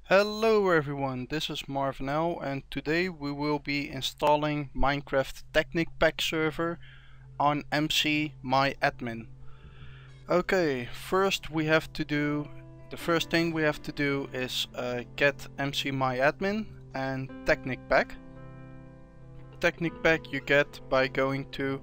Hello everyone, this is Marfnl and today we will be installing Minecraft Technic pack server on McMyAdmin. Okay, the first thing we have to do is get McMyAdmin and Technic pack. Technic pack you get by going to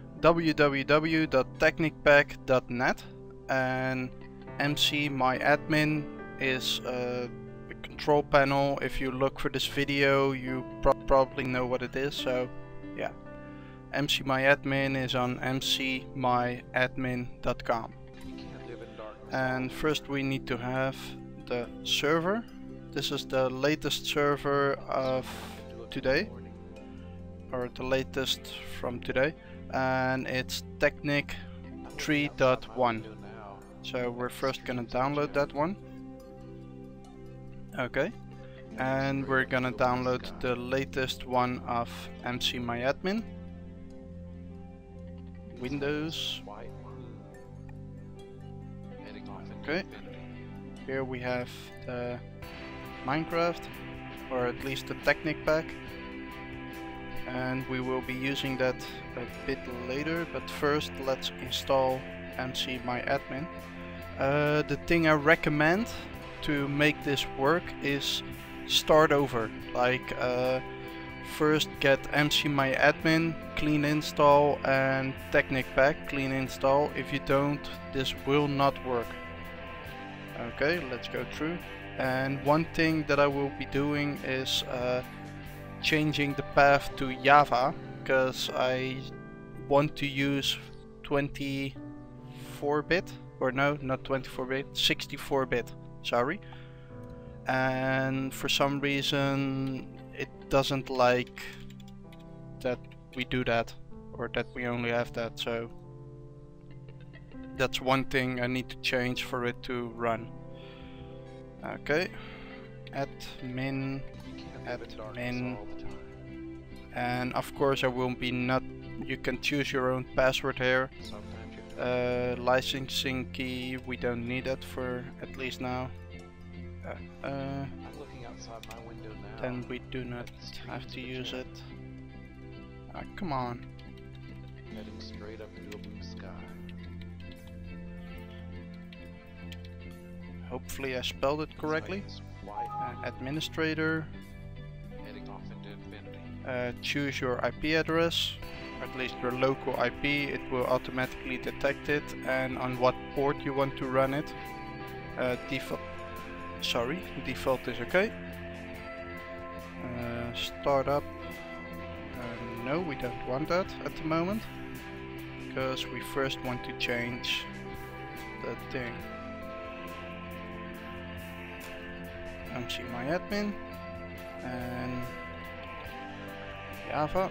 www.technicpack.net, and McMyAdmin is control panel. If you look for this video you probably know what it is, so yeah. McMyAdmin is on mcmyadmin.com. And first we need to have the server. This is the latest server of today, or the latest from today, and it's Technic 3.1. So we're first gonna download that one. Okay, and we're gonna download the latest one of McMyAdmin. Windows. Okay, here we have the Minecraft, or at least the Technic pack, and we will be using that a bit later, but first let's install McMyAdmin. The thing I recommend to make this work is start over. Like first get McMyAdmin, clean install, and Technic pack, clean install. If you don't, this will not work. Okay, let's go through. And one thing that I will be doing is changing the path to Java, because I want to use 24-bit, or no, not 24-bit, 64-bit. Sorry, and for some reason it doesn't like that we do that, or that we only have that, so that's one thing I need to change for it to run. Okay, admin, and of course I will be not, you can choose your own password here. Licensing key, we don't need that for at least now. I'm looking outside my window now. Then we do not have to use it. Come on. Heading straight up into a blue sky. Hopefully I spelled it correctly. Administrator. Heading off into infinity. Choose your IP address, at least your local IP. It will automatically detect it, and on what port you want to run it. Default is okay. Startup. No, we don't want that at the moment, because we first want to change the thing. McMyAdmin and Java.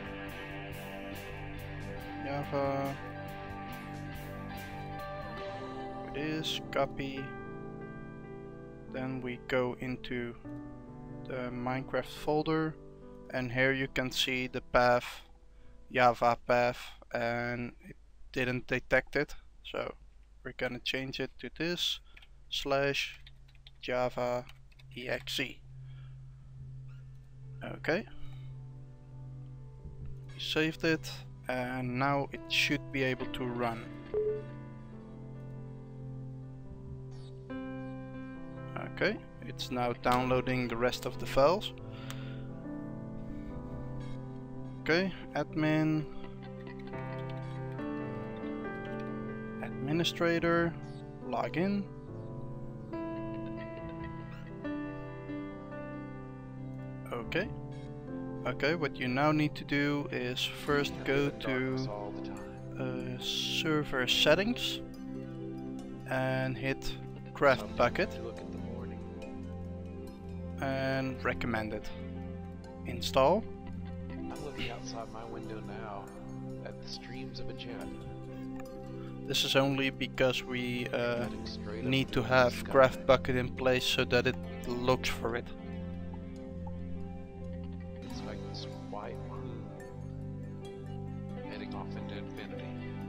It is copy. Then we go into the Minecraft folder, and here you can see the path, Java path, and it didn't detect it, so we're gonna change it to this /java exe. Okay, we saved it, and now it should be able to run. Okay, it's now downloading the rest of the files. Okay, admin, administrator, login. Okay, what you now need to do is first go to server settings and hit craft bucket and recommended. Install. I'm looking outside my window now at the streams of enchantment. This is only because we need to have craft bucket in place so that it looks for it. It's like this white room heading off into infinity.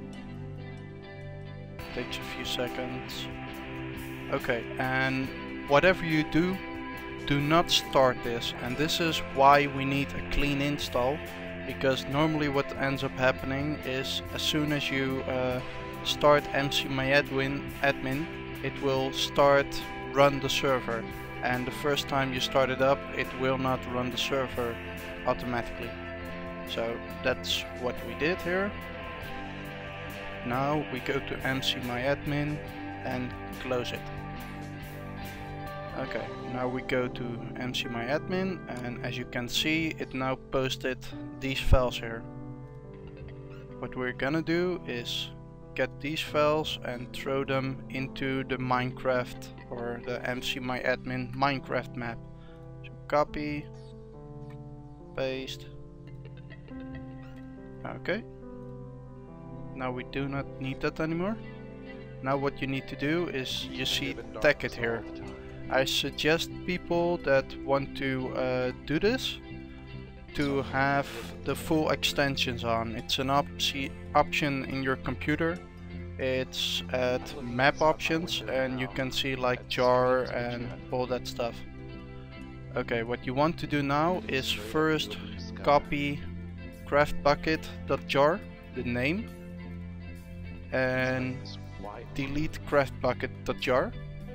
Takes a few seconds. Okay, and whatever you do, do not start this, and this is why we need a clean install, because normally what ends up happening is as soon as you start McMyAdmin, it will start run the server, and the first time you start it up it will not run the server automatically. So that's what we did here. Now we go to McMyAdmin and close it. Okay, now we go to McMyAdmin, and as you can see it now posted these files here. What we're gonna do is get these files and throw them into the Minecraft or the McMyAdmin Minecraft map. So copy, paste. Okay. Now we do not need that anymore. Now what you need to do is, you see Tekkit here. I suggest people that want to do this to have the full extensions on. It's an option in your computer. It's at map options, and you can see like jar and all that stuff. Okay, what you want to do now is first copy craftbucket.jar, the name, and delete craftbucket.jar.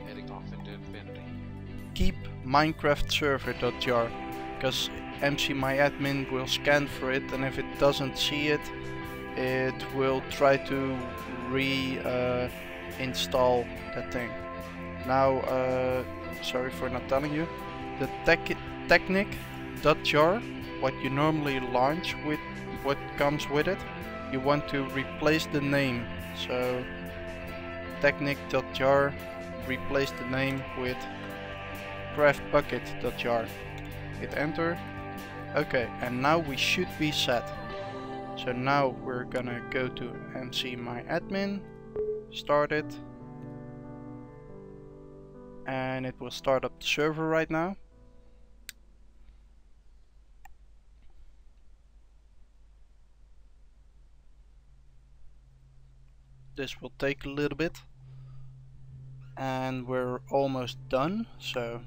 Keep minecraftserver.jar, because McMyAdmin will scan for it, and if it doesn't see it, it will try to install that thing. Now, sorry for not telling you, the Technic.jar, what you normally launch with, what comes with it, you want to replace the name. So Technic.jar, replace the name with craftbucket.jar. Hit enter. Okay, and now we should be set. So now we're gonna go to McMyAdmin, start it, and it will start up the server right now. This will take a little bit, and we're almost done. So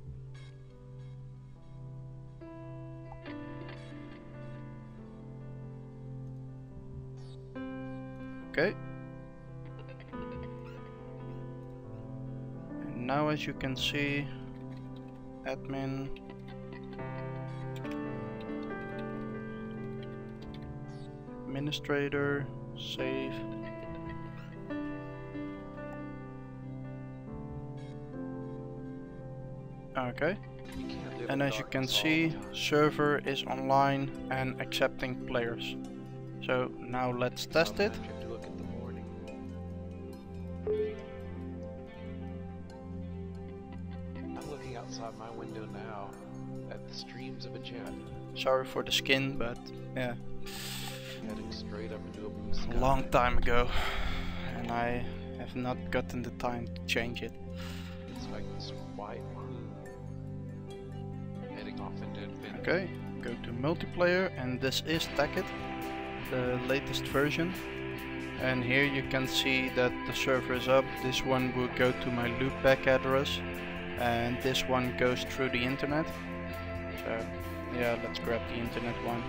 okay, and now as you can see, admin, administrator, save. Okay, and as you can see, server is online and accepting players. So now let's test it. I'm looking outside my window now at the streams of a jet. Sorry for the skin, but yeah, Heading straight up into a blue sky. a long time ago, and I have not gotten the time to change it. It's like this white heading off into infinity. Okay, go to multiplayer, and this is Tekkit, the latest version. And here you can see that the server is up. This one will go to my loopback address, and this one goes through the internet. So yeah, let's grab the internet one.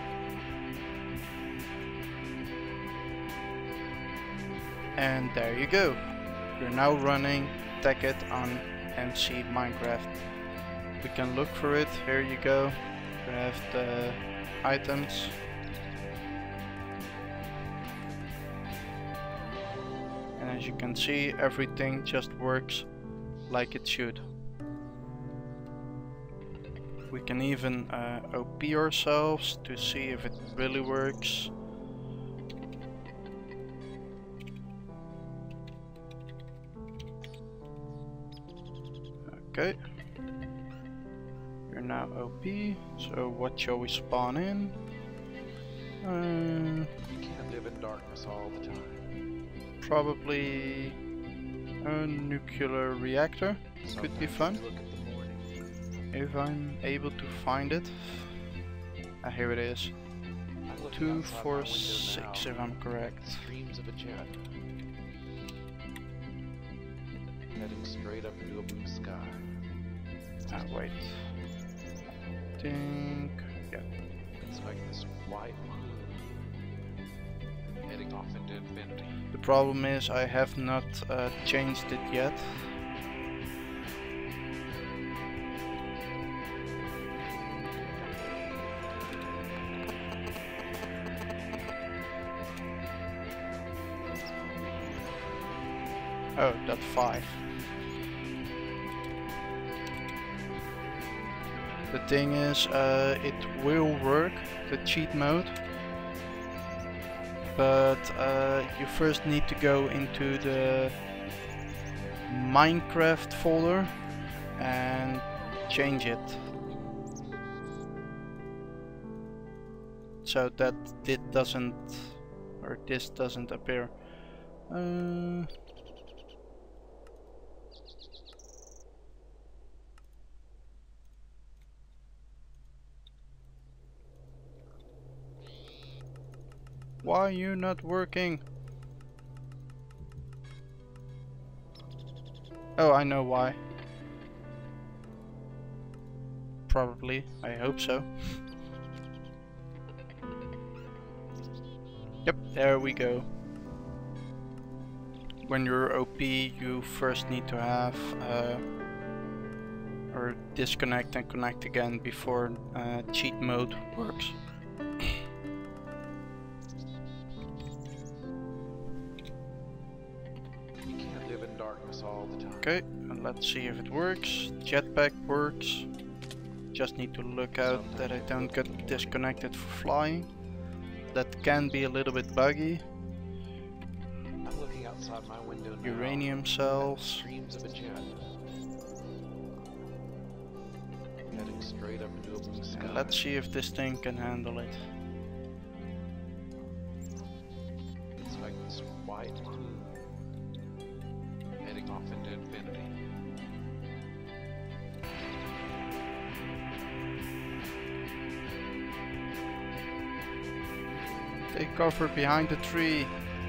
And there you go. We're now running Tekkit on McMycraft. We can look for it. Here you go. We have the items. And as you can see, everything just works like it should. We can even OP ourselves to see if it really works. Okay, we're now OP, so what shall we spawn in? You can't live in darkness all the time. Probably a nuclear reactor. Could be fun. Look at the morning. If I'm able to find it. Ah, here it is. I'm looking outside my window 246 now if I'm correct. at the streams of a jet. Heading straight up into a blue sky. Wait. Think. Yeah. It's like this white heading off into infinity. The problem is I have not changed it yet. Oh, that's 5. The thing is, it will work, the cheat mode, but you first need to go into the Minecraft folder and change it so that this doesn't appear. Why are you not working? Oh, I know why. Probably. I hope so. Yep, there we go. When you're OP, you first need to have or disconnect and connect again before cheat mode works. All the time. Okay, and let's see if it works. Jetpack works. Just need to look out that I don't get disconnected for flying. That can be a little bit buggy. I'm looking outside my window now. Uranium cells. Streams of a jet. Heading straight up into a blue sky. And let's see if this thing can handle it. It's like this white heading off into infinity. Take cover behind the tree.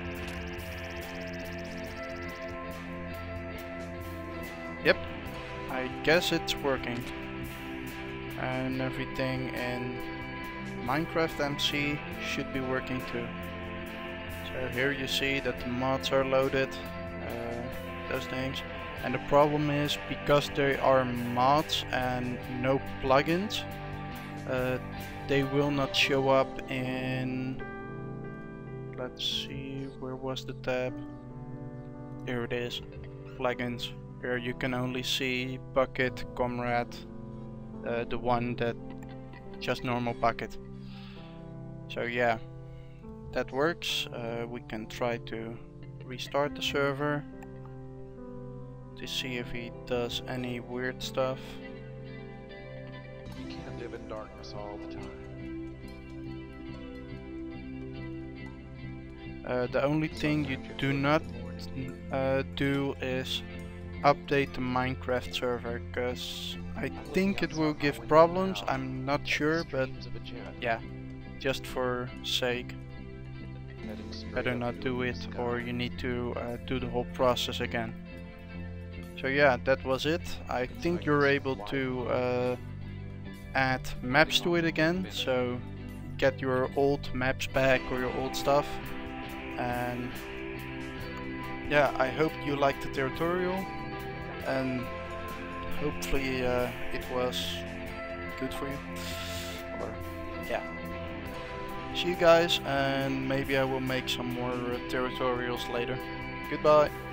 Yep, I guess it's working. And everything in Minecraft MC should be working too. So here you see that the mods are loaded. Those things, and the problem is because they are mods and no plugins, they will not show up in, let's see, where was the tab? Here it is, plugins. Here you can only see Bucket, Comrade, the one that just normal Bucket. So yeah, that works. We can try to restart the server to see if he does any weird stuff. You can't live in darkness all the time. The only thing you do not do is update the Minecraft server, because I think it will give problems. I'm not sure, but yeah, just for sake, better not do it, or you need to do the whole process again. So yeah, that was it. I think you're able to add maps to it again, so get your old maps back or your old stuff. And yeah, I hope you liked the tutorial, and hopefully it was good for you. Or yeah. See you guys, and maybe I will make some more tutorials later. Goodbye.